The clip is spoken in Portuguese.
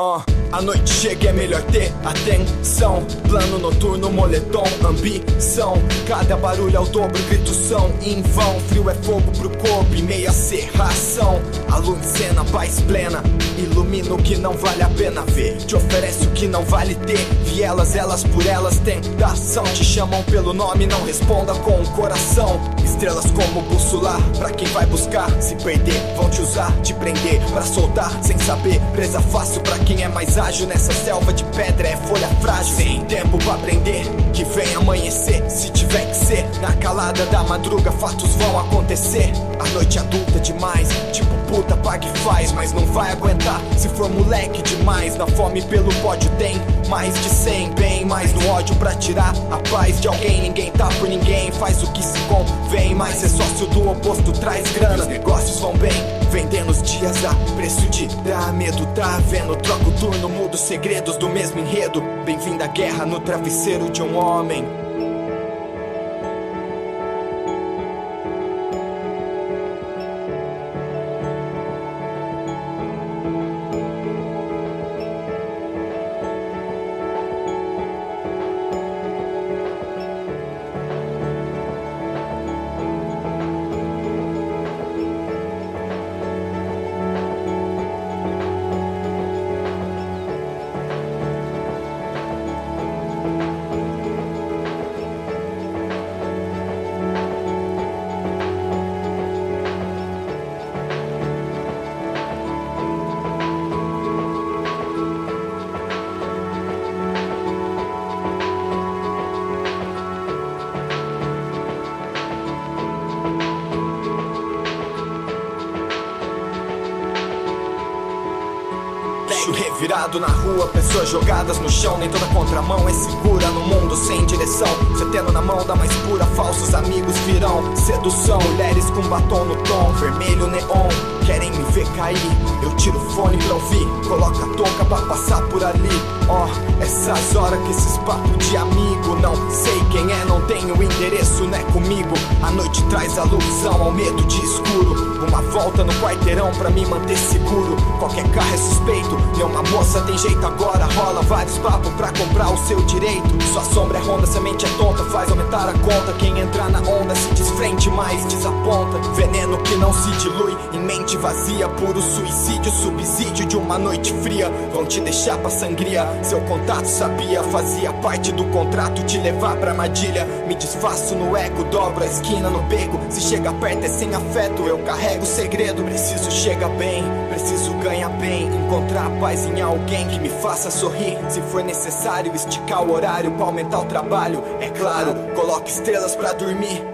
A noite chega, é melhor ter atenção. Plano noturno, moletom, ambição. Cada barulho é o dobro, gritos são em vão. Frio é fogo pro corpo e meia serração. A lua em cena, paz plena, ilumina o que não vale a pena ver. Te oferece o que não vale ter. Vielas, elas por elas, tentação. Te chamam pelo nome, não responda com o coração. Estrelas como bússola, pra quem vai buscar. Se perder, vão te usar, te prender pra soltar, sem saber, presa fácil pra quem é mais ágil. Nessa selva de pedra é folha frágil. Sem tempo pra aprender, que vem amanhecer. Se tiver que ser, na calada da madruga fatos vão acontecer. A noite adulta demais, tipo puta paga e faz. Mas não vai aguentar se for moleque demais. Na fome pelo pódio tem mais de 100. Bem mais no ódio pra tirar a paz de alguém. Ninguém tá por ninguém, faz o que se convém. Mas é sócio do oposto, traz grana. Os negócios vão bem, vendendo os dias a preço de dar medo. Tá vendo, troca o turno, muda os segredos do mesmo enredo. Bem-vindo à guerra no travesseiro de um homem. Revirado na rua, pessoas jogadas no chão. Nem toda contramão é segura no mundo sem direção. Cê tendo na mão da mais pura, falsos amigos virão. Sedução, mulheres com batom no tom, vermelho neon, querem me ver cair. Eu tiro o fone pra ouvir, coloca a touca pra passar por ali. Essas horas que esses papos de amigo. Não sei quem é, não tenho endereço, não é comigo. A noite traz alusão ao medo de escuro. Uma volta no quarteirão pra me manter seguro. Qualquer carro é suspeito, e uma moça tem jeito agora. Rola vários papos pra comprar o seu direito. Sua sombra é ronda, semente é tonta, faz aumentar a conta. Quem entrar na onda se desfrente, mais desaponta. Veneno que não se dilui em mente vazia. Puro suicídio, subsídio de uma noite fria. Vão te deixar pra sangria. Seu contato sabia, fazia parte do contrato te levar pra armadilha. Me desfaço no eco, dobro a esquina no beco. Se chega perto é sem afeto, eu carrego o segredo. Preciso chegar bem, preciso ganhar bem. Encontrar paz em alguém que me faça sorrir. Se for necessário esticar o horário pra aumentar o trabalho, é claro. Coloque estrelas pra dormir.